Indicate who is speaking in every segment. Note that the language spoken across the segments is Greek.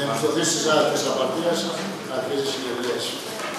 Speaker 1: επιστοθείς της απαρτίας, αρχίζει η συνεδρίαση.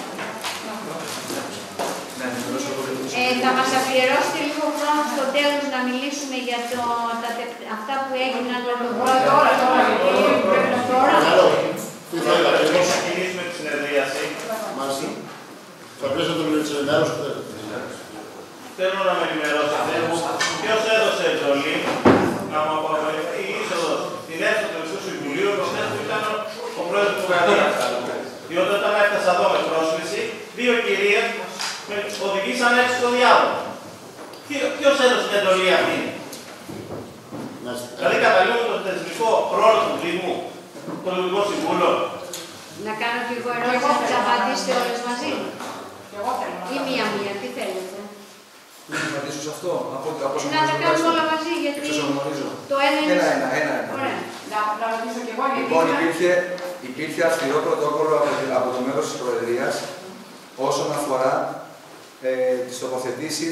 Speaker 2: Θα μας αφιερώσετε λίγο χρόνο στο τέλος να μιλήσουμε για αυτά που έγιναν με τον πρώτο τώρα.
Speaker 1: Θα ξεκινήσουμε τη συνεδρίαση. Μάλιστα. Θα πλήσω τον ενημέρωση που θέλετε. Θέλω να με ενημερώσετε ποιος έδωσε εντολή να μου απαγορεύει η είσοδο στην αίθουσα του Ελληνικού Συμβουλίου, που ήταν ο πρόεδρος του Δημοκρατίας. Διότι όταν έφτασα εδώ με πρόσκληση, δύο κυρίες με οδηγήσαν έξω στο διάλογο. Ποιος έδωσε την εντολή αυτή? Δηλαδή καταλήγουμε τον θεσμικό ρόλο του Δήμου, τον Ελληνικό Συμβούλιο.
Speaker 2: Να κάνω και εγώ ερώτηση, να τις απαντήσετε όλες μαζί. Ή μία-μία, τι θέλετε.
Speaker 3: Να απαντήσω σε αυτό.
Speaker 2: Να τα κάνουμε όλα μαζί, γιατί το ένα είναι...
Speaker 3: Ένα.
Speaker 2: Ωραία.
Speaker 4: Να ρωτήσω και εγώ, γιατί...
Speaker 3: Λοιπόν, υπήρχε αυστηρό πρωτόκολλο από το μέρος της Προεδρίας όσον αφορά τις τοποθετήσεις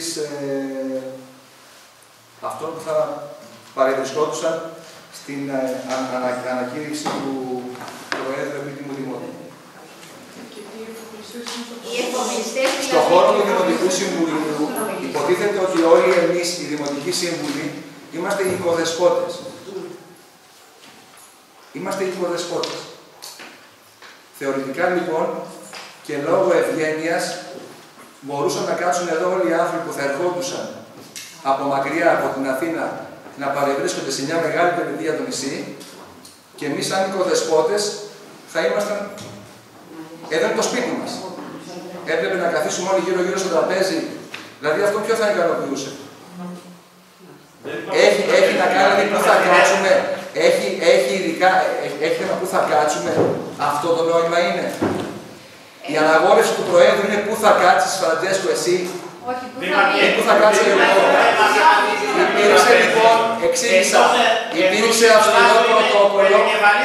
Speaker 3: αυτών που θα παρευρισκόντουσαν στην ανακήρυξη του Προέδρου Επίτιμου Δημότου. Στον χώρο του Δημοτικού Συμβουλίου υποτίθεται ότι όλοι εμείς, οι Δημοτικοί Σύμβουλοι, είμαστε οικοδεσπότες. Είμαστε οικοδεσπότες. Θεωρητικά λοιπόν και λόγω ευγένειας μπορούσαν να κάτσουν εδώ όλοι οι άνθρωποι που θα ερχόντουσαν από μακριά από την Αθήνα να παρευρίσκονται σε μια μεγάλη περιοδία του νησί και εμείς σαν οικοδεσπότες θα ήμασταν εδώ είναι το σπίτι μας. Έπρεπε να καθίσουμε όλοι γύρω-γύρω στο τραπέζι. Δηλαδή αυτό ποιο θα ικανοποιούσε. Έχει να κάνει δηλαδή που θα κάτσουμε. Έχει ειδικά, έχει θέμα που θα κάτσουμε. Αυτό το νόημα είναι. Η αναγόρευση του Προέδρου είναι πού θα κάτσεις, Φραντζέσκο, εσύ.
Speaker 2: Όχι,
Speaker 3: πού θα κάτσω εγώ. Υπήρξε λοιπόν, εξήγησα, υπήρξε αυστηρό πρωτόκολλο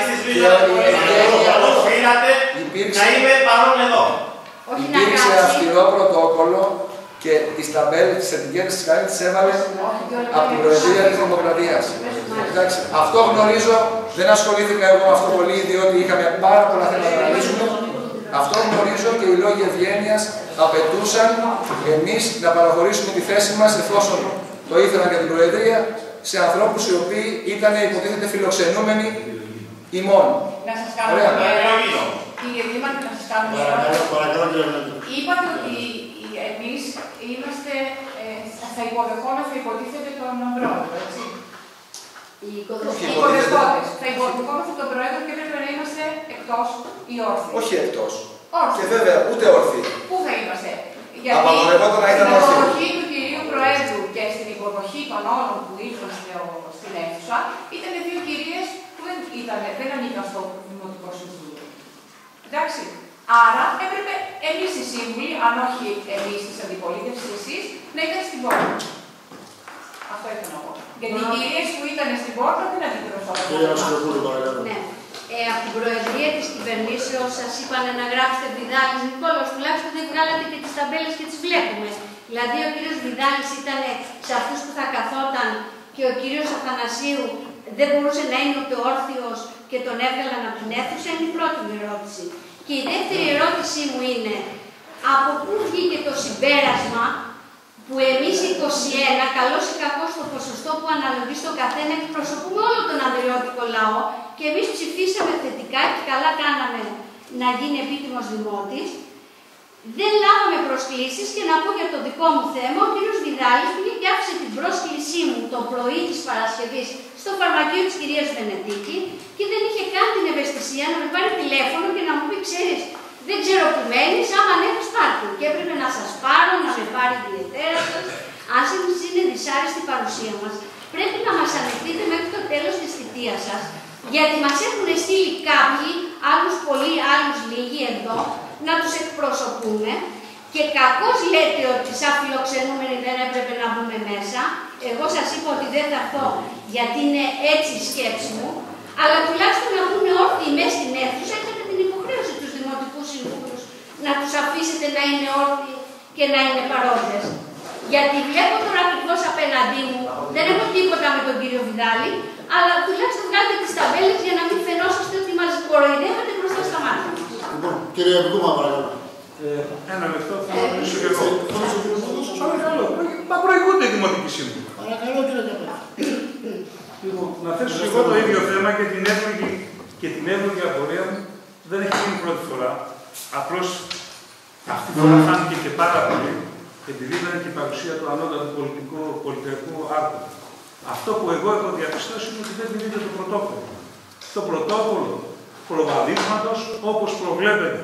Speaker 3: υπήρξε αυστηρό πρωτόκολλο και τις ταμπέλες, τις ετικέτες της Καρίνης τις έβαλε από την Προεδρία της Δημοκρατίας. Εντάξει, αυτό γνωρίζω, δεν ασχολήθηκα εγώ με αυτό πολύ, διότι είχαμε πάρα πολλά θέματα να λύσουμε. Αυτό γνωρίζω και οι λόγοι ευγένειας απαιτούσαν εμείς να παραχωρήσουμε τη θέση μας, εφόσον το ήθελαν για την Προεδρία, σε ανθρώπους οι οποίοι ήταν υποτίθεται φιλοξενούμενοι ημών.
Speaker 4: Να σας κάνω μια ερώτηση. Κύριε Δήμαρχε, να σας κάνω μια ερώτηση. Είπατε ότι εμείς είμαστε, θα υποδεχόμαστε, υποτίθεται τον Πρόεδρο, έτσι.
Speaker 2: Οι
Speaker 4: οικοδεσπότες. Θα υποδεχόμαστε τον Πρόεδρο και πρέπει να είμαστε εκτός ή όρθιοι.
Speaker 3: Όχι εκτός. Και βέβαια, ούτε όρθιοι.
Speaker 4: Πού θα είμαστε? Γιατί
Speaker 3: στην
Speaker 4: υποδοχή του κυρίου Προέδρου και στην υποδοχή των όλων που ήρθαν στην αίθουσα ήταν δύο κυρίες που δεν ανήκαν στο Δημοτικό Συμβούλιο. Εντάξει. Άρα έπρεπε εμείς οι σύμβουλοι, αν όχι εμείς της αντιπολίτευσης, εσείς, να ήταν στην πόρτα. Αυτό ήθελα να πω. Γιατί οι κυρίες που ήταν στην πόρτα δεν αντικροσώπησαν.
Speaker 2: Ναι. Από την Προεδρία της Κυβερνήσεως σας είπαν να γράψετε Βιδάλης Νικόλαος, τουλάχιστον δεν βγάλατε και τις ταμπέλες και τις βλέπουμε. Δηλαδή ο κύριος Βιδάλης ήταν σε αυτούς που θα καθόταν και ο κύριος Αθανασίου δεν μπορούσε να είναι ούτε όρθιος και τον έβγαλαν από την αίθουσα, είναι η πρώτη μου ερώτηση. Και η δεύτερη ερώτησή μου είναι, από πού βγήκε το συμπέρασμα που εμείς 21, καλώς ή κακώς το ποσοστό που αναλογεί στον καθένα, εκπροσωπούμε όλο τον ανδριώτικο λαό και εμείς ψηφίσαμε θετικά και καλά κάναμε να γίνει επίτιμος δημότης. Δεν λάβαμε προσκλήσεις και να πω για το δικό μου θέμα, ο κ. Βιδάλης πήγε και άφησε την πρόσκλησή μου το πρωί της Παρασκευής στο φαρμακείο της κυρίας Βενετίκη και δεν είχε καν την ευαισθησία να με πάρει τηλέφωνο και να μου πει: ξέρεις, δεν ξέρω που μένεις, άμα ανέβεις πάρτι. Και έπρεπε να σας πάρω, να με πάρει η ιδιαίτερα σας. Αν σας είναι δυσάρεστη η παρουσία μας, πρέπει να μας ανεχτείτε μέχρι το τέλος της θητείας σας, γιατί μας έχουν στείλει κάποιοι, άλλους πολλοί, άλλους λίγοι εδώ, να τους εκπροσωπούμε και κακώς λέτε ότι σαν φιλοξενούμενοι δεν έπρεπε να μπούμε μέσα. Εγώ σας είπα ότι δεν θα έρθω γιατί είναι έτσι η σκέψη μου, αλλά τουλάχιστον να μπουν όρθιοι μέσα στην αίθουσα. Έχετε την υποχρέωση τους Δημοτικούς Συμβούλους να τους αφήσετε να είναι όρθιοι και να είναι παρόντες. Γιατί βλέπω τώρα ακριβώς απέναντί μου, δεν έχω τίποτα με τον κύριο Βιδάλη, αλλά τουλάχιστον βγάλετε τις ταμπέλες για να μην φαινόσαστε ότι μας κοροϊδεύετε
Speaker 5: Κύριε Επικούμα, παρακαλώ.
Speaker 6: Ένα λεπτό, θα μιλήσω και εγώ. Παρακαλώ, μα προηγούνται οι δημοτικοί σύμβουλοι.
Speaker 5: Παρακαλώ, κύριε Καπέλα.
Speaker 6: Λοιπόν, να θέσω εγώ το ίδιο θέμα και την εύλογη απορία μου δεν έχει γίνει πρώτη φορά. Απλώς αυτή τη φορά φάνηκε και πάρα πολύ, επειδή ήταν και η παρουσία του ανώτατου πολιτικού άρχοντα. Αυτό που εγώ έχω διαπιστώσει είναι ότι δεν τηρείται το πρωτόκολλο. Το πρωτόκολλο προβαδίσματος, όπως προβλέπεται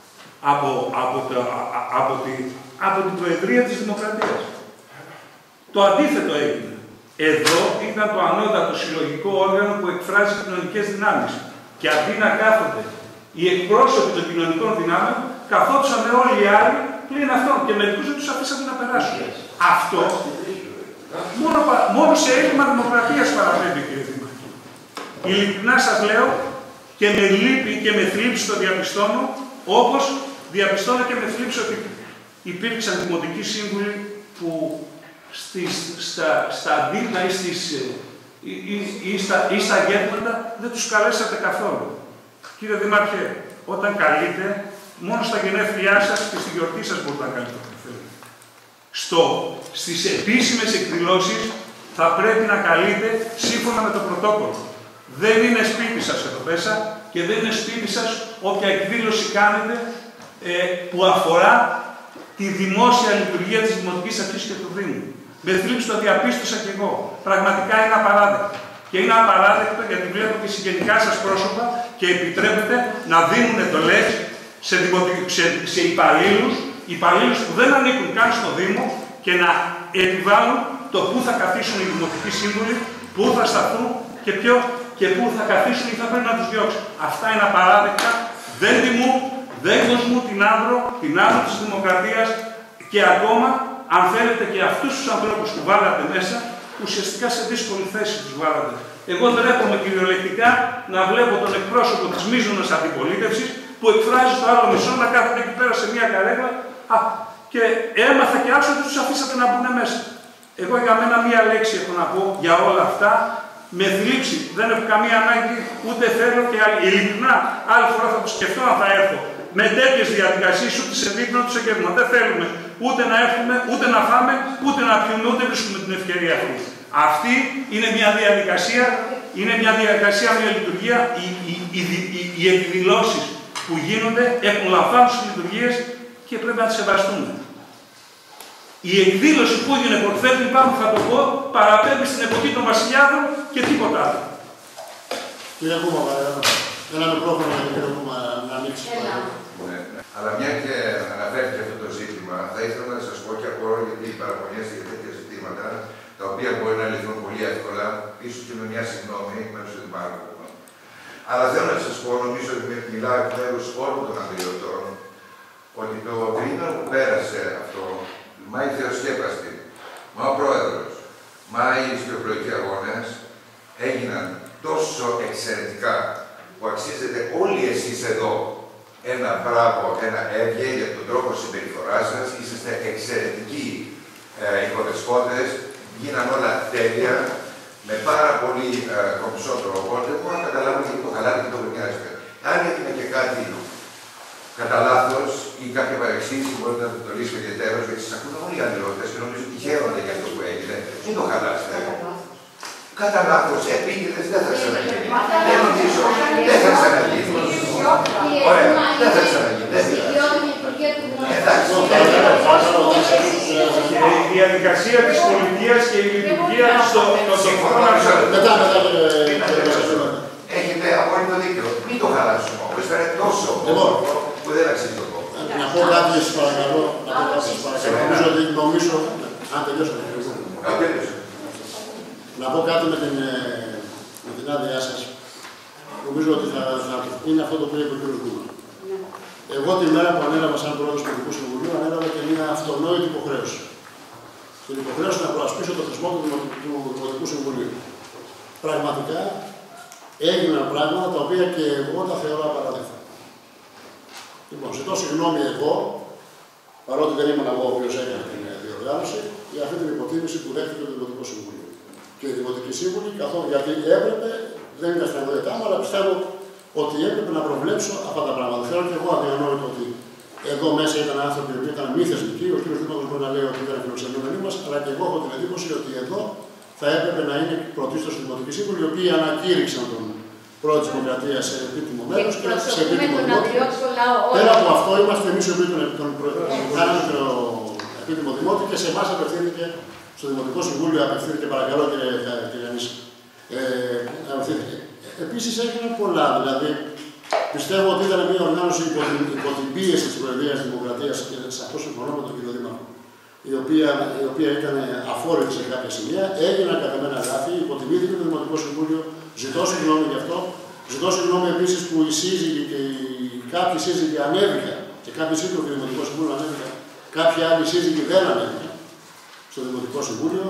Speaker 6: από την Προεδρία της Δημοκρατίας. Το αντίθετο έγινε. Εδώ ήταν το ανώτατο συλλογικό όργανο που εκφράζει κοινωνικές δυνάμεις. Και αντί να κάθονται οι εκπρόσωποι των κοινωνικών δυνάμεων, καθόντουσαν με όλοι οι άλλοι πλην αυτών και μερικούς δεν τους αφήσατε να περάσουν. Αυτό μόνο σε έλλειμμα δημοκρατίας παραμένει, κύριε Δήμαρχε. Ειλικρινά σας λέω, και με λύπη και με θλίψη το διαπιστώνω, όπως διαπιστώνω και με θλίψη ότι υπήρξαν δημοτικοί σύμβουλοι που στα αντίλα ή στα γεύματα δεν τους καλέσατε καθόλου. Κύριε Δήμαρχε, όταν καλείτε, μόνο στα γενέθλιά σας και στη γιορτή σας μπορείτε να κάνετε ό,τι θέλετε. Στις επίσημες εκδηλώσεις θα πρέπει να καλείτε σύμφωνα με το πρωτόκολλο. Δεν είναι σπίτι σας εδώ μέσα και δεν είναι σπίτι σας όποια εκδήλωση κάνετε που αφορά τη δημόσια λειτουργία της Δημοτικής Αρχής και του Δήμου. Με θλίψη το διαπίστωσα και εγώ. Πραγματικά είναι απαράδεκτο. Και είναι απαράδεκτο γιατί βλέπω και συγγενικά σας πρόσωπα και επιτρέπετε να δίνουν εντολές σε υπαλλήλους που δεν ανήκουν καν στο Δήμο και να επιβάλλουν το πού θα καθίσουν οι δημοτικοί σύμβουλοι, πού θα σταθούν και πού θα καθίσουν ή θα πρέπει να τους διώξουν. Αυτά είναι απαράδεκτα. Δεν τιμούν, δεν κοσμούν την άδρο της δημοκρατίας και ακόμα, αν θέλετε, και αυτούς τους ανθρώπους που βάλατε μέσα, ουσιαστικά σε δύσκολη θέση τους βάλατε. Εγώ ντρέπομαι κυριολεκτικά να βλέπω τον εκπρόσωπο της μείζωνος αντιπολίτευσης που εκφράζει το άλλο μισό να κάθεται εκεί πέρα σε μια καρέκλα και έμαθα και άκουσα ότι τους αφήσατε να μπουν μέσα. Εγώ για μένα μία λέξη έχω να πω για όλα αυτά. Με θλίψη, δεν έχω καμία ανάγκη, ούτε θέλω και ειλικρινά άλλη φορά θα το σκεφτώ αν θα έρθω. Με τέτοιες διαδικασίες, ούτε σε δείπνο, ούτε σε γεύμα. Δεν θέλουμε ούτε να έρθουμε, ούτε να φάμε, ούτε να πιούμε, ούτε βρίσκουμε την ευκαιρία αυτή. Αυτή είναι μια διαδικασία, μια λειτουργία. Οι εκδηλώσεις που γίνονται έχουν λαμβάνουσες λειτουργίες και πρέπει να τις σεβαστούμε. Η εκδήλωση που έγινε προχθές, πάνω θα το πω, παραπέμπει στην εποχή των Βασιλιάδων και τίποτα άλλο.
Speaker 5: Κύριε Κούμα, ένα μικρόφωνο για τον κύριο Κούμα να ανοίξει.
Speaker 7: Αλλά μια και αναφέρθηκε αυτό το ζήτημα, θα ήθελα να σας πω και απορώ γιατί παραπονιέστε για τέτοια ζητήματα, τα οποία μπορεί να λυθούν πολύ εύκολα, ίσως και με μια συγγνώμη εκ μέρους του Δημάρχου. Αλλά θέλω να σας πω, νομίζω ότι μιλάω εκ μέρους όλων των αντιλωτών, ότι το τρίμηνο που πέρασε αυτό, μα η Θεοσκέπαστη, μα ο Πρόεδρος, μα οι ιστιοπλοϊκοί αγώνες έγιναν τόσο εξαιρετικά που αξίζετε όλοι εσείς εδώ ένα μπράβο, ένα έβγε για τον τρόπο συμπεριφοράς σας. Είσαστε εξαιρετικοί οικοδεσπότες, γίναν όλα τέλεια, με πάρα πολύ κομψό τρόπο. Δεν μπορώ να καταλάβω γιατί το χαλάτε και το βενιάζετε. Αν έγινε και κάτι κατά λάθος ή κάποια παρεξήγηση, μπορείτε να το λύσετε ιδιαίτερως, γιατί σας ακούνε όλοι οι αντιλωτές και νομίζω ότι χαίρονται για αυτό που έγινε. Μην το χαλάσετε. Κατά λάθος, επίγεδες, δεν θα ξαναγίνει. Δεν νομίζω, δεν θα ξαναγίνει. Ωραία, δεν θα ξαναγίνει. Εντάξει.
Speaker 6: Η διαδικασία της πολιτείας και η λειτουργία των τοπικών αρχών.
Speaker 7: Έχετε απόλυτο δίκιο. Μην το χαλάσουμε όμως. Φέρε τόσο που δεν αξίζει το κόμμα.
Speaker 5: Να πω κάτι σας παρακαλώ. Νομίζω, αν τελειώσω. Να πω κάτι με την άδειά σας. Νομίζω ότι θα είναι αυτό το οποίο είπε ο κ. Κούμα. Εγώ τη μέρα που ανέλαβα σαν πρόεδρος του Δημοτικού Συμβουλίου, ανέλαβα και μια αυτονόητη υποχρέωση. Την υποχρέωση να προασπίσω το θεσμό του Δημοτικού Συμβουλίου. Πραγματικά έγιναν πράγματα τα οποία και εγώ τα θεωρώ απαράδεκτα. Λοιπόν, ζητώ συγγνώμη εγώ, παρότι δεν ήμουν εγώ ο οποίος έκανε την διοργάνωση, για αυτή την υποτίμηση που δέχτηκε το Δημοτικό Συμβούλιο. Και οι Δημοτικοί Σύμβουλοι, καθόλου γιατί έπρεπε, δεν ήταν στην αρμοδιότητά μου, αλλά πιστεύω ότι έπρεπε να προβλέψω αυτά τα πράγματα. Θέλω και εγώ αδιανόητο ότι εδώ μέσα ήταν άνθρωποι που ήταν μη θεσμικοί. Ο κ. Δήμαρχος μπορεί να λέει ότι ήταν φιλοξενούμενοι μας, αλλά και εγώ έχω την εντύπωση ότι εδώ θα έπρεπε να είναι πρωτίστως οι δημοτικοί σύμβουλοι, οι οποίοι ανακήρυξαν τον πρόεδρο της Δημοκρατίας σε επίτιμο μέρος και σε επίτιμο δημότη. Πέρα από αυτό, είμαστε εμείς οι οποίοι τον κάναμε το επίτιμο δημότη και σε εμάς απευθύνθηκε, στο Δημοτικό Συμβούλιο απευθύνθηκε, παρακαλώ κύριε Ανίση. Επίσης έγιναν πολλά, δηλαδή πιστεύω ότι ήταν μια οργάνωση υπό την πίεση της Προεδρίας της Δημοκρατίας και σε αυτό συμφωνώ με τον κύριο Δήμαρχο, η οποία ήταν αφόρητη σε κάποια σημεία, έγιναν κατά μένα λάθη, υποτιμήθηκε το Δημοτικό Συμβούλιο, ζητώ συγγνώμη γι' αυτό. Ζητώ συγγνώμη επίσης που οι σύζυγοι και κάποιοι σύζυγοι ανέβηκαν και κάποιοι σύντροφοι του Δημοτικού Συμβούλου ανέβηκαν, κάποιοι άλλοι σύζυγοι δεν ανέβηκαν στο Δημοτικό Συμβούλιο.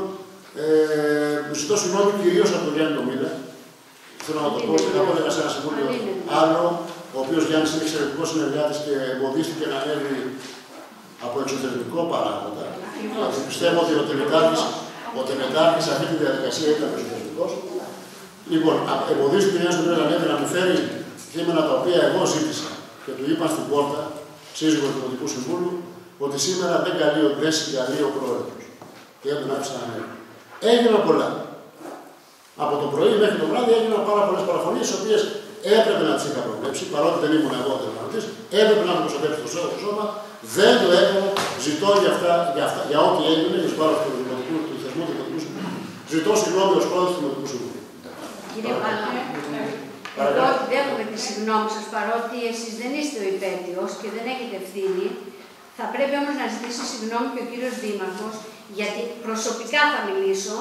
Speaker 5: Ζητώ συγγνώμη κυρίως από τον Γιάννη Τομίλα. Θέλω να το πω και θα πω σε ένα συμβούλιο άλλο, ο οποίος Γιάννης είναι εξαιρετικός συνεργάτης και εμποδίστηκε να ανέβει από εξωτερικό παράγοντα. Πιστεύω ότι ο τελετάρχης σε αυτή τη διαδικασία ήταν εξωτερικός. Λοιπόν, εμποδίστηκε ένας του ανέβει να μου φέρει κείμενα τα οποία εγώ ζήτησα και του είπαν στην πόρτα, σύζυγος του Δημοτικού Συμβούλου, ότι σήμερα δεν συγκαλεί ο πρόεδρος. Και δεν τον άφησα να ανέβει. Έγιναν πολλά. Από το πρωί μέχρι το βράδυ έγιναν πάρα πολλές παραφωνίες, τις οποίες έπρεπε να τις είχα προβλέψει, παρότι δεν ήμουν εγώ τελετευτής, έπρεπε να μου προστατεύσει το σώμα, δεν το έκανα, ζητώ για ό,τι έγινε, εις βάρος του θεσμού του Δημοτικού Συμβούλου. Ζητώ συγγνώμη ως πρόεδρος του Δημοτικού Συμβούλου.
Speaker 2: Κύριε Παλά, εγώ δέχομαι τη συγγνώμη σας, παρότι εσείς δεν είστε ο υπέτειος και δεν έχετε ευθύνη. Θα πρέπει όμως να ζητήσει συγγνώμη και ο κύριος Δήμαρχος, γιατί προσωπικά θα μιλήσω.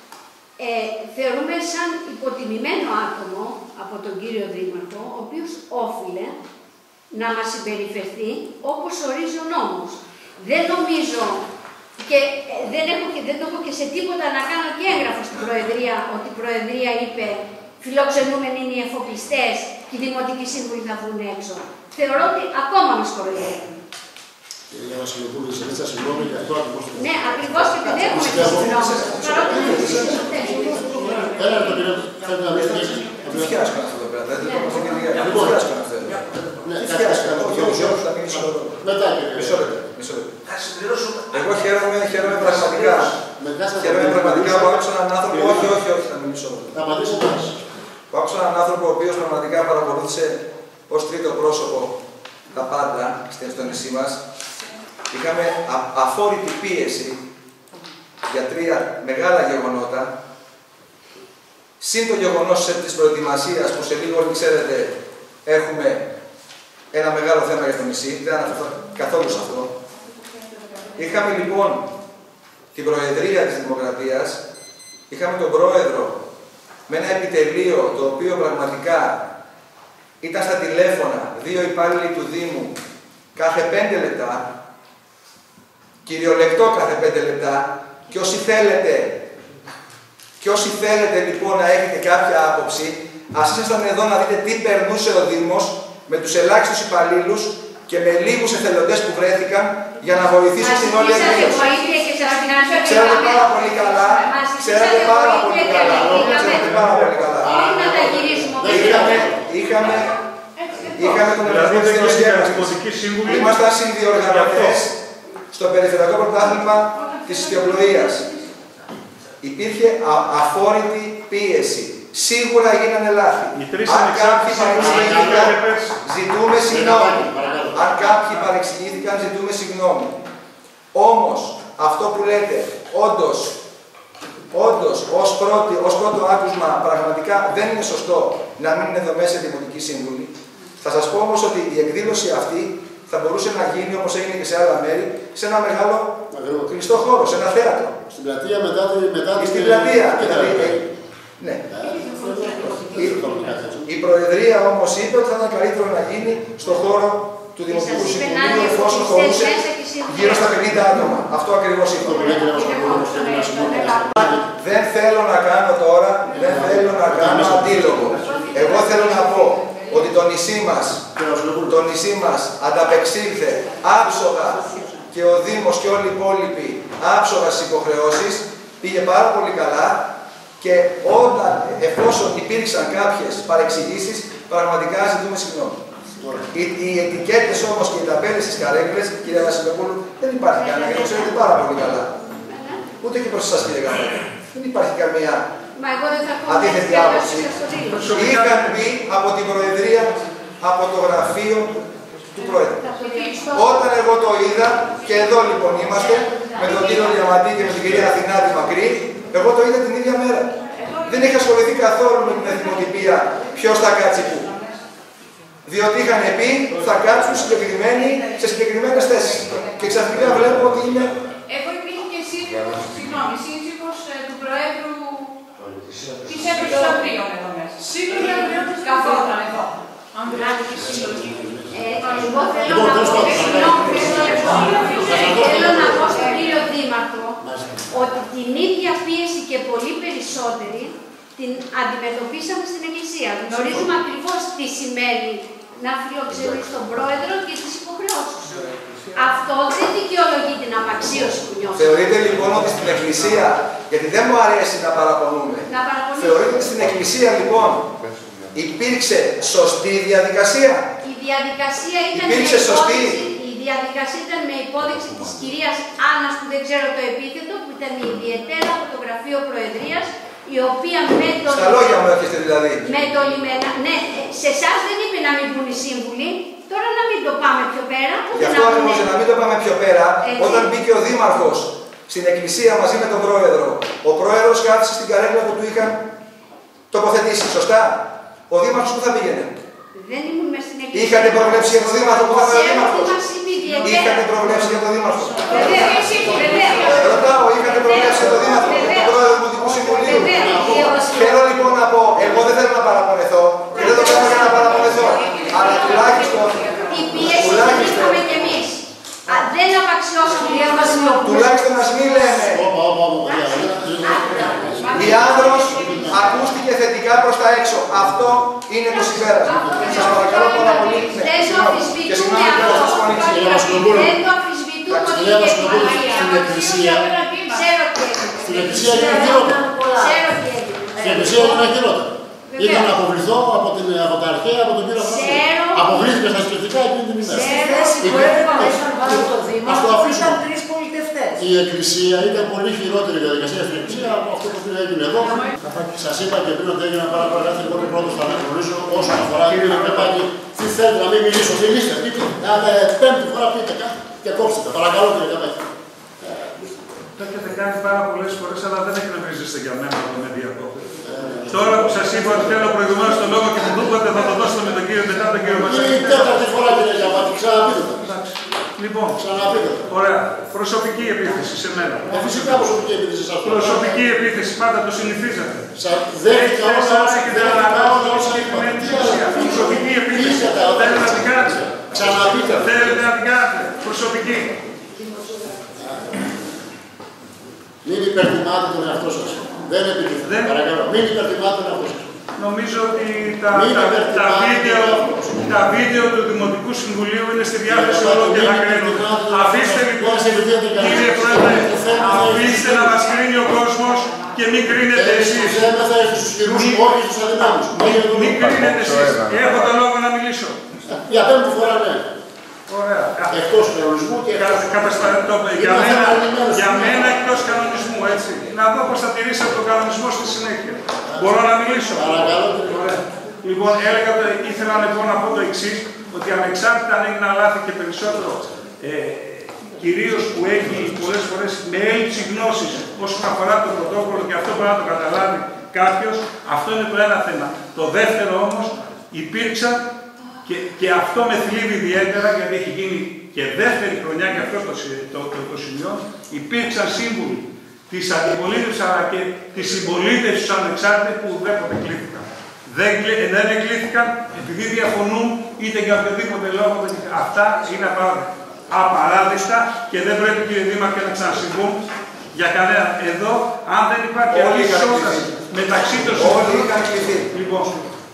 Speaker 2: Θεωρούμε σαν υποτιμημένο άτομο από τον κύριο Δήμαρχο, ο οποίος όφιλε να μας συμπεριφερθεί όπως ορίζει ο νόμος. Δεν νομίζω και δεν έχω και σε τίποτα να κάνω και έγγραφο στην Προεδρία ότι η Προεδρία είπε φιλοξενούμενοι είναι οι εφοπλιστές και οι δημοτικοί σύμβουλοι θα βγουν έξω. Θεωρώ ότι ακόμα μας κοροϊδεύουν.
Speaker 5: Κυρία Βασιλοπούλου, ζητήσα συγγνώμη για αυτό ακριβώς.
Speaker 2: Ναι, ακριβώς και δεν έχουμε τη συγγνώμη. Παρότι δεν είναι
Speaker 5: Έλα το κύριο, θέλετε να μιλήσει.
Speaker 3: Δεν φτιάσκαν αυτό εδώ πέρα. Δεν το πω και λίγα. Δεν φτιάσκαν αυτό εδώ. Δεν φτιάσκαν αυτό.
Speaker 5: Μετά κύριε.
Speaker 3: Μισό λεπτό. Εγώ χαίρομαι πραγματικά. Χαίρομαι πραγματικά που άκουσα έναν άνθρωπο. Όχι, θα μιλήσω.
Speaker 5: Θα απαντήσετε.
Speaker 3: Που άκουσα έναν άνθρωπο ο οποίος πραγματικά παρακολούθησε ως τρίτο πρόσωπο τα πάντα στο νησί μας. Είχαμε αφόρητη πίεση για 3 μεγάλα γεγονότα. Συν το γεγονός της προετοιμασίας που σε λίγο όλοι ξέρετε έχουμε ένα μεγάλο θέμα για το νησί, δεν αναφερθώ καθόλου σε αυτό. Είχαμε λοιπόν την Προεδρία της Δημοκρατίας, είχαμε τον Πρόεδρο με ένα επιτελείο το οποίο πραγματικά ήταν στα τηλέφωνα 2 υπάλληλοι του Δήμου κάθε 5 λεπτά, κυριολεκτό κάθε 5 λεπτά, και όσοι θέλετε λοιπόν να έχετε κάποια άποψη, ας ήσασταν εδώ να δείτε τι περνούσε ο Δήμος με τους ελάχιστους υπαλλήλους και με λίγους εθελοντές που βρέθηκαν για να βοηθήσουν στην όλη εκδήλωση. Ξέρετε πάρα πολύ καλά, είχαμε τον οργανισμό της Δημοσιεύσης. Ήμασταν συνδιοργανωτές στο Περιφερειακό Πρωτάθλημα της Ιστιοπλοείας. Υπήρχε αφόρητη πίεση. Σίγουρα γίνανε λάθη. Αν κάποιοι παρεξηγήθηκαν, ζητούμε συγγνώμη. Αν κάποιοι παρεξηγήθηκαν, ζητούμε συγγνώμη. Όμως, αυτό που λέτε, όντως, ως πρώτο άκουσμα, πραγματικά δεν είναι σωστό να μην είναι εδώ μέσα δημοτικοί σύμβουλοι. Θα σας πω όμως ότι η εκδήλωση αυτή θα μπορούσε να γίνει, όπως έγινε και σε άλλα μέρη, σε ένα μεγάλο κλειστό χώρο, σε ένα θέατρο.
Speaker 5: Στην πλατεία μετά
Speaker 3: στην πλατεία. Ναι. Η Προεδρία όμως είπε ότι θα ήταν καλύτερο να γίνει στον χώρο του Δημοτικού Συμβουλίου, εφόσον χωρούσε γύρω στα 50 άτομα. Αυτό ακριβώς είπε. Δεν θέλω να κάνω τώρα, αντίλογο. Εγώ θέλω να πω ότι το νησί μας ανταπεξήλθε άψογα και ο Δήμος και όλοι οι υπόλοιποι άψογα στις υποχρεώσεις, πήγε πάρα πολύ καλά και εφόσον υπήρξαν κάποιες παρεξηγήσεις, πραγματικά ζητούμε συγγνώμη. Οι ετικέτες όμως και οι ταμπέλες στις καρέκλες, κυρία Βασιλοπούλου, δεν υπάρχει κανένα και το ξέρετε πάρα πολύ καλά. Ούτε και προς εσάς, κύριε Γαμμέλη. Δεν υπάρχει καμία αντίθετη άποψη. Είχαν πει από την Προεδρία, από το γραφείο του Πρόεδρου. Όταν εγώ το είδα, και εδώ λοιπόν είμαστε, με τον κύριο Διαμαντή και με την κυρία Αθηνάτη Μακρύ, εγώ το είδα την ίδια μέρα. Δεν είχα ασχοληθεί καθόλου με την εθιμοτυπία ποιος θα κάτσει πού. Διότι είχαν πει θα κάτσουν σε συγκεκριμένες θέσεις. Και ξαφνικά βλέπω ότι είναι.
Speaker 4: Εγώ υπήρχε και σύντροφος του Προέδρου της Ένωσης Ανδρίων εδώ μέσα. Σύντροφος καθόταν εδώ.
Speaker 2: Εγώ θέλω να πω στον κύριο Δήμαρχο ότι την ίδια πίεση και πολύ περισσότερη την αντιμετωπίσαμε στην Εκκλησία. Γνωρίζουμε ακριβώς τι σημαίνει να φιλοξενείς τον Πρόεδρο και τις υποχρεώσεις. Αυτό δεν δικαιολογεί την απαξίωση που νιώθω.
Speaker 3: Θεωρείτε λοιπόν ότι στην Εκκλησία, γιατί δεν μου αρέσει να παραπονούμε, θεωρείτε ότι στην Εκκλησία λοιπόν υπήρξε σωστή διαδικασία?
Speaker 2: Η διαδικασία ήταν με υπόδειξη της κυρίας Άννας, που δεν ξέρω το επίθετο, που ήταν ιδιαίτερα από το Γραφείο Προεδρίας, η οποία με το...
Speaker 3: Στα λόγια μου έρχεστε δηλαδή.
Speaker 2: Με το λιμένα... Ναι, σε εσάς δεν είπε να μην πουν οι σύμβουλοι, τώρα να μην το πάμε πιο πέρα.
Speaker 3: Γι' αυτό ακριβώς, να μην το πάμε πιο πέρα, όταν μπήκε ο Δήμαρχος στην Εκκλησία μαζί με τον Πρόεδρο, ο Πρόεδρος κάθισε στην καρέκλα που του είχαν τοποθετήσει, σωστά? Ο Δήμαρχος που θα πήγαινε?
Speaker 2: Δεν ήμουν μες στην Εκκλησία.
Speaker 3: Είχατε προβλέψει για τον Δήμαρχο που θα πήγαινε ο Δήμαρχος? Είχατε προβλέψει για τον Δήμαρχο? Ρωτάω, είχατε προβλέψει για τον Δήμαρχο, τον Πρόεδρο του Δημοτικού Συμβουλίου? Θέλω λοιπόν να πω, εγώ δεν θέλω να παραπονεθώ και δεν το κάνω για να παραπονεθώ, αλλά τουλάχιστον
Speaker 2: είχαμε κι εμείς. Δεν απαξιώσαμε για μας.
Speaker 3: Τουλάχιστον ας μην λέμε. Η άνδρος ακούστηκε θετικά προς τα έξω. Αυτό είναι το συμπέρασμα. Σας παρακαλώ πάρα πολύ.
Speaker 2: Δεν το αμφισβητούμε αυτό. Δεν το αμφισβητούμε ότι είναι
Speaker 5: στην Εκκλησία.
Speaker 2: Ξέρω τι έγινε.
Speaker 5: Στην Εκκλησία έγινε χειρότερα. Στην Εκκλησία έγινε χειρότερα. Ήθελα να αποβληθώ από τα αρχαία, από τον κύριο Αθανασίου. Αποβλήθηκα στα σκεπτικά εκείνη την ημέρα.
Speaker 8: Στη θέση που έπρεπε να είχαν βάλει το Δήμαρχο, ήταν 3 πολιτευτές.
Speaker 5: Η Εκκλησία ήταν πολύ χειρότερη διαδικασία στην Εκκλησία από αυτό που έγινε εδώ. Σας είπα και πριν ότι έγιναν πάρα πολλά λάθη. Εγώ το πρώτο θα αναγνωρίσω όσον αφορά το κύριε Πεπάκη. Τι θέλετε να μην μιλήσω, μιλήστε. Πέμπτη φορά πείτε και κόψτε. Παρακαλώ κύριε Πεπάκη.
Speaker 6: Το έχετε κάνει πάρα πολλές φορές, αλλά δεν εκνευρίζεστε για μένα να με διακόπτετε. Τώρα που σας είπα ότι θέλω προηγουμένως τον λόγο και την δούποτε θα το δώσετε με τον κύριο μετά τον κύριο Μασάκη.
Speaker 5: Είναι η τέταρτη φορά κύριε Γιαβάτη, ξαναπείτε.
Speaker 6: Λοιπόν, ωραία. Προσωπική επίθεση σε μένα.
Speaker 5: Φυσικά προσωπική επίθεση σας.
Speaker 6: Προσωπική επίθεση, πάντα το συνηθίζετε.
Speaker 5: Δέχτηκα όσα
Speaker 6: προσωπική επίθεση. Θέλετε να την κάνετε.
Speaker 5: Ξαναπείτε.
Speaker 6: Θέλετε να την κάνετε. Προσωπική.
Speaker 5: Μην υπερτιμάτε τον εαυτό σας. Δεν επιτίθεται. Παρακαλώ. Μην υπερτιμάτε τον εαυτό σας.
Speaker 6: Νομίζω ότι τα βίντεο του Δημοτικού Συμβουλίου είναι στη διάθεση όλων και θα κρίνουν. Αφήστε λοιπόν, κύριε Πρόεδρε, αφήστε να μας κρίνει ο κόσμος και μην κρίνετε εσείς. Μην κρίνετε εσείς. Έχω τον λόγο να μιλήσω.
Speaker 5: Για πέμπτη φορά ναι.
Speaker 6: Ωραία.
Speaker 5: Εκτός κανονισμού και
Speaker 6: για μένα εκτός κανονισμού, έτσι. Να δω πώς θα τηρήσετε τον κανονισμό στη συνέχεια. Μπορώ να μιλήσω?
Speaker 5: Παρακαλώ.
Speaker 6: Λοιπόν, ήθελα λοιπόν να πω το εξής, ότι ανεξάρτητα αν έγιναν λάθη και περισσότερο, κυρίως που έχει πολλές φορές με έλλειψη γνώσης όσον αφορά το πρωτόκολλο και αυτό μπορεί να το καταλάβει κάποιος, αυτό είναι το ένα θέμα. Το δεύτερο όμως, υπήρξαν και αυτό με θλίβει ιδιαίτερα, γιατί έχει γίνει και δεύτερη χρονιά και αυτό το σημείο, υπήρξαν σύμβουλοι της αντιπολίτευσης αλλά και της συμπολίτευσης τους ανεξάρτητες που ουδέποτε κλήθηκαν. Δεν εκλήθηκαν επειδή διαφωνούν είτε για οποιοδήποτε λόγο. Αυτά είναι απαράδεκτα και δεν πρέπει, κύριε Δήμαρχε, να ξανασυμβούν για κανένα. Εδώ, αν δεν υπάρχει άλλη ισότητα μεταξύ των
Speaker 3: συμφωνών.
Speaker 6: Λοιπόν,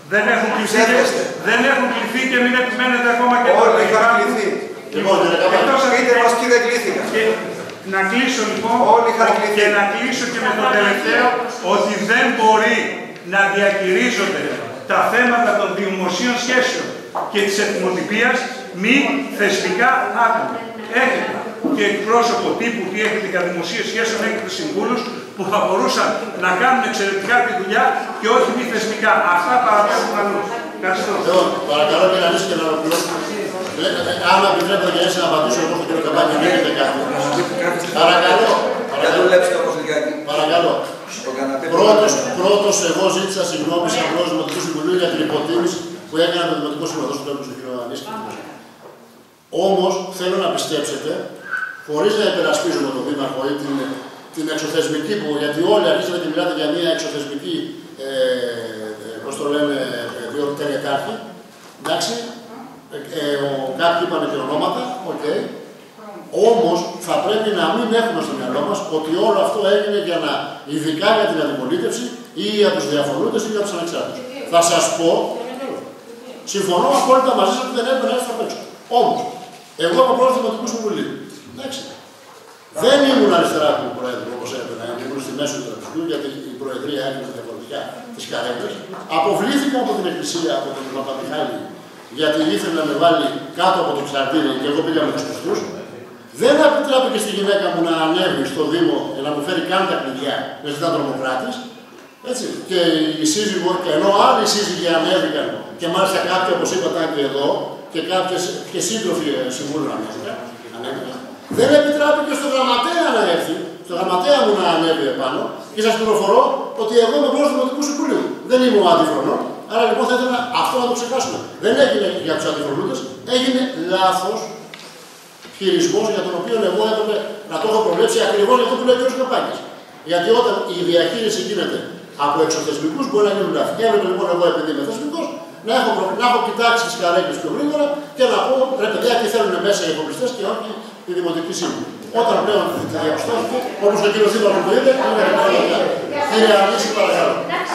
Speaker 6: δεν έχουν κληθεί και μην επιμένετε ακόμα και
Speaker 3: τώρα. Όλοι είχαν κληθεί. Πείτε μας ποιοι δεν κλήθηκαν.
Speaker 6: Να κλείσω λοιπόν και να κλείσω και με το τελευταίο, ότι δεν μπορεί να διακηρύζονται τα θέματα των δημοσίων σχέσεων και της ετοιμοτυπίας μη θεσμικά άτομα. Έχετε και εκπρόσωπο τύπου τι έχετε για δημοσίες σχέσεων, έχετε συμβούλους που θα μπορούσαν να κάνουν εξαιρετικά τη δουλειά και όχι μη θεσμικά. Αυτά παραπέμπουν αλλού. Ευχαριστώ.
Speaker 5: Παρακαλώ και να λύσει και να ολοκληρώσουμε. Αν επιτρέπετε και έτσι να απαντήσω εγώ στον κύριο Καμπάνη, αν έχετε κάτι. Παρακαλώ. Παρακαλώ. Πρώτος, εγώ ζήτησα συγγνώμη σαν πρόεδρος του Δημοτικού Συμβουλίου για την υποτίμηση που έκανα το Δημοτικό Συμβουλίο. Δώσω το λόγο στον κύριο Ανίσκη. Όμως θέλω να πιστέψετε, χωρίς να υπερασπίζουμε τον Δήμαρχο ή την εξωθεσμική που, γιατί όλοι αρχίζετε και μιλάτε για μια εξωθεσμική, πώς το λένε, τελετάρχη. Εντάξει, κάποιοι είπαν και ονόματα, οκ. Όμως θα πρέπει να μην έχουμε στο μυαλό μας ότι όλο αυτό έγινε για να, ειδικά για την αντιπολίτευση ή για τους διαφωνούντες ή για τους ανεξάρτητους. Θα σας πω, συμφωνώ απόλυτα μαζί σας ότι δεν έπρεπε να έρθει απ' έξω. Όμως, εγώ είμαι πρόεδρος του Δημοτικού Συμβουλίου. Εντάξει. Δεν ήμουν αριστερά του Προέδρου όπως έπρεπε να ήμουν στη μέση του Τραπεζικού, γιατί η Προεδρία έγινε διαφορετικά τις καρέκλες. Αποβλήθηκα από την Εκκλησία, από τον Παπαμιχάλη, γιατί ήθελε να με βάλει κάτω από το ψαρτήρι και εγώ πήγα με τους πιστούς. Δεν επιτράπηκε στη γυναίκα μου να ανέβει στο Δήμο και να μου φέρει καν τα κλειδιά, γιατί ήταν τρομοκράτης. Έτσι. Και η σύζυγο, και ενώ άλλοι σύζυγοι ανέβηκαν, και μάλιστα κάποιοι όπως είπατε και εδώ, και κάποιες και σύντροφοι συμβούλων ανέβηκαν, δεν επιτράπηκε στο γραμματέα να έρθει, στο γραμματέα μου να ανέβει επάνω, και σας πληροφορώ ότι εγώ είμαι πρόεδρος του Δημοτικού Συμβουλίου. Δεν είμαι ο αντιφρονών, άρα λοιπόν θα ήθελα αυτό να το ξεχάσουμε. Δεν έγινε για τους αντιφρονούντες, έγινε λάθος χειρισμός για τον οποίο εγώ έπρεπε να το έχω προβλέψει ακριβώς για αυτό που λέει ο κ. Καπάκης. Γιατί όταν η διαχείριση γίνεται από εξωθεσμικούς μπορεί να γίνουν λάθη. Και έπρεπε λοιπόν εγώ, επειδή είμαι θεσμικός, να έχω κοιτάξει τις καρέκλες πιο γρήγορα και να πω ρε παιδιά τι θέλουν μέσα οι εφοπλιστές και όχι οι δημοτικοί σύμβουλοι. Όταν πλέον θα διαπιστώσετε, όπως ο κ. Δήμαρχος που είπε, είναι διαφορετικά. Κύριε Ανίσκη, παρακαλώ.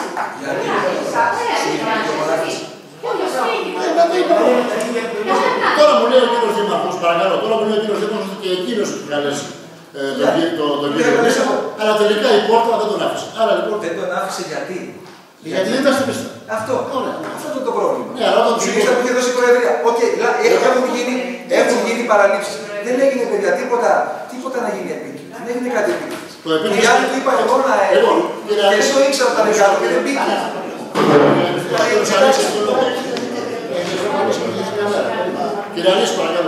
Speaker 5: Τώρα μου λέει ο κύριος Δήμαρχος, παρακαλώ, τώρα μου λέει ο κύριος Δήμαρχος ότι και εκείνος έχει καλέσει τον κύριο Νίστα, αλλά τελικά η πόρτα δεν τον άφησε.
Speaker 3: Δεν τον άφησε γιατί?
Speaker 5: Γιατί δεν ήταν στην πίστα.
Speaker 3: Αυτό είναι το πρόβλημα.
Speaker 5: Ναι, αλλά όταν
Speaker 3: η λίστα που είχε δώσει η Προεδρία. Οκ, έχουν γίνει παραλήψεις. Δεν έγινε παιδιά τίποτα να γίνει επίκη. Δεν έγινε κάτι επίκη. Οι άλλοι του είπα εγώ να έρθει και εσύ το ήξερα όταν έκανα και δεν πήγε.
Speaker 5: Κύριε Ανίσκη, παρακαλώ.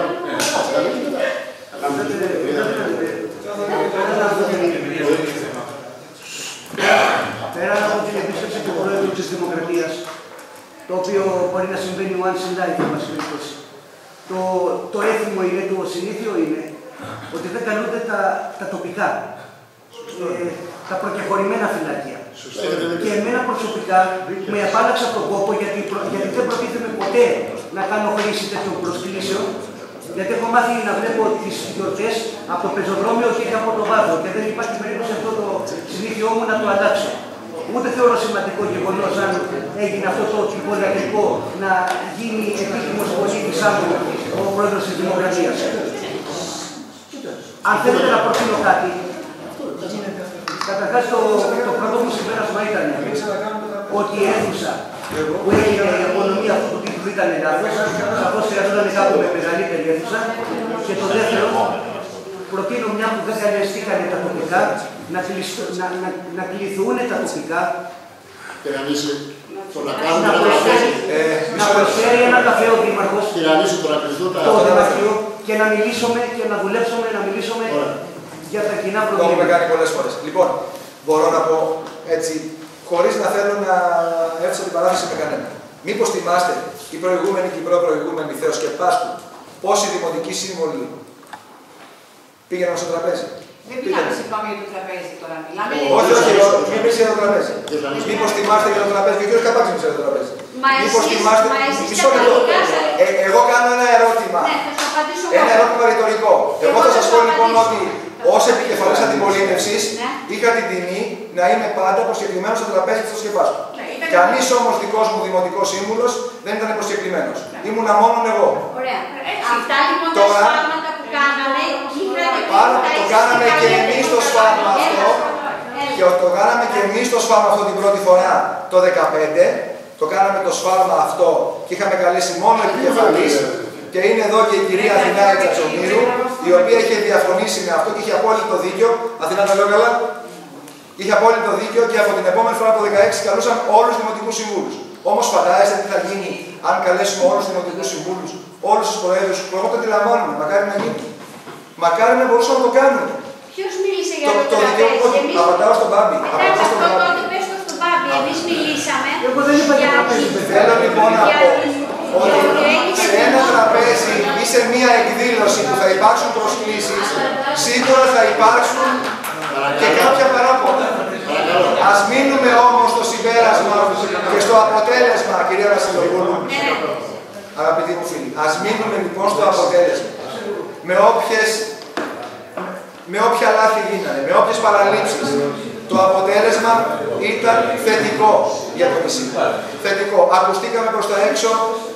Speaker 9: Πέρα από την επίσκεψη του Πρόεδρου της Δημοκρατίας, το οποίο μπορεί να συμβαίνει once in life, εν πάση περιπτώσει, το έθιμο είναι, το συνήθιο είναι, ότι δεν καλούνται τα τοπικά, τα προκεχωρημένα φυλάκια. Και εμένα προσωπικά με απάλλαξε από τον κόπο γιατί δεν προτίθεμαι ποτέ να κάνω χρήση τέτοιων προσκλήσεων. Γιατί έχω μάθει να βλέπω τις γιορτές από το πεζοδρόμιο και από το βάθο και δεν υπάρχει περίπτωση αυτό το συνήθειό μου να το αλλάξω. Ούτε θεωρώ σημαντικό γεγονός αν έγινε αυτό το τυπολατρικό να γίνει επίτιμος πολίτης άνθρωπο ο πρόεδρος της Δημοκρατίας. Αν θέλετε να προτείνω κάτι, καταρχάς το πρώτο μου συμπέρασμα ήταν ότι η αίθουσα που έγινε η οικονομία αυτού του τύπου ήταν λάθος, σαφώς χρειαζόταν κάπου με μεγαλύτερη αίθουσα. Και το δεύτερο, προτείνω μια που δεν καλεστήκαν τα τοπικά, να κληθούν τα τοπικά, να προσφέρει ένα καφέ ο Δήμαρχος, το Δημαρχείο, και να μιλήσουμε και να δουλέψουμε, να μιλήσουμε για τα κοινά προβλήματα.
Speaker 3: Το έχουμε κάνει πολλές φορές. Λοιπόν, μπορώ να πω έτσι, χωρίς να θέλω να έρθω την παράθεση με κανένα. Μήπως θυμάστε οι προηγούμενοι και οι προ-προηγούμενοι Θεός και Πάσχου, πόσοι δημοτικοί σύμβολοι πήγαιναν στο τραπέζι?
Speaker 4: Δεν μιλάμε συγγνώμη για το τραπέζι τώρα.
Speaker 3: Όχι, μην πεις για το τραπέζι. Μήπως θυμάστε για το τραπέζι, και ο κ. Καπάκης μιλήσει για το τραπέζι. Μήπως θυμάστε. Μισό λεπτό. Εγώ κάνω ένα ερώτημα. Ένα ερώτημα ρητορικό. Εγώ θα σας πω λοιπόν ότι ως επικεφαλής αντιπολίτευσης είχα την τιμή να είμαι πάντα προσκεκλημένος στο τραπέζι της Θεός και Πάσχου. Κανείς όμως δικός μου δημοτικός σύμβουλος δεν ήταν προσκεκλημένος. Ήμουνα μόνον εγώ.
Speaker 2: Ωραία. Αυτά λοιπόν τα σφάλματα που κάναμε,
Speaker 3: το κάναμε και εμείς το σφάλμα αυτό. Και το κάναμε και εμείς το σφάλμα αυτό την πρώτη φορά το 2015 το κάναμε το σφάλμα αυτό και είχαμε καλέσει μόνο επικεφαλής. Και είναι εδώ και η κυρία Αθηνά Εξατσομήρου, η οποία είχε διαφωνήσει με αυτό και είχε απόλυτο δίκιο. Αθηνά, τα λέω καλά. Είχε απόλυτο δίκιο και από την επόμενη φορά από το 2016 καλούσαν όλους τους δημοτικούς συμβούλους. Όμως φαντάζεστε τι θα γίνει αν καλέσουμε όλους τους δημοτικούς συμβούλους, όλους τους προέδρους, που εγώ το αντιλαμβάνομαι, μακάρι να γίνει. Μακάρι να μπορούσαμε να το κάνουμε.
Speaker 2: Ποιος μίλησε για το τραπέζι?
Speaker 3: Απαντάω στον Μπάμπη.
Speaker 2: Εντάξει, αυτό τότε πες το στον Μπάμπη. Εμείς μιλήσαμε.
Speaker 9: Εγώ δεν είπα για τραπέζι.
Speaker 3: Θέλω λοιπόν να πω ότι σε ένα τραπέζι ή σε μία εκδήλωση που θα υπάρξουν προσκλήσεις, σίγουρα θα υπάρξουν και κάποια παράπονα. Ας μείνουμε όμως στο συμπέρασμα και στο αποτέλεσμα, κυρία Βασιλοπούλου. Αγαπητοί μου φίλοι, ας μείνουμε λοιπόν στο αποτέλεσμα. Με όποια λάθη γίνανε, με όποιες παραλήψεις, το αποτέλεσμα ήταν θετικό για το νησί. Θετικό. Ακουστήκαμε προς τα έξω,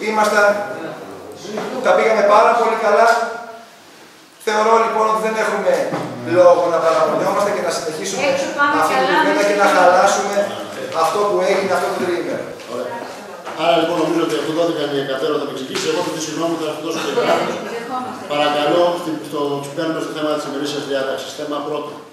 Speaker 3: τα πήγαμε πάρα πολύ καλά. Θεωρώ λοιπόν ότι δεν έχουμε λόγο να παραπονιόμαστε και να συνεχίσουμε αυτή την κουβέντα και να χαλάσουμε αυτό που έγινε αυτό το τριήμερο.
Speaker 5: Άρα λοιπόν νομίζω ότι αυτό δόθηκαν οι εκατέρωτα με εξηγήσει. Εγώ θα τη συγγνώμη, θα σου δώσω και κάτι. Παρακαλώ, στο παίρνουμε στο θέμα της ημερήσιας διάταξης. Θέμα πρώτο.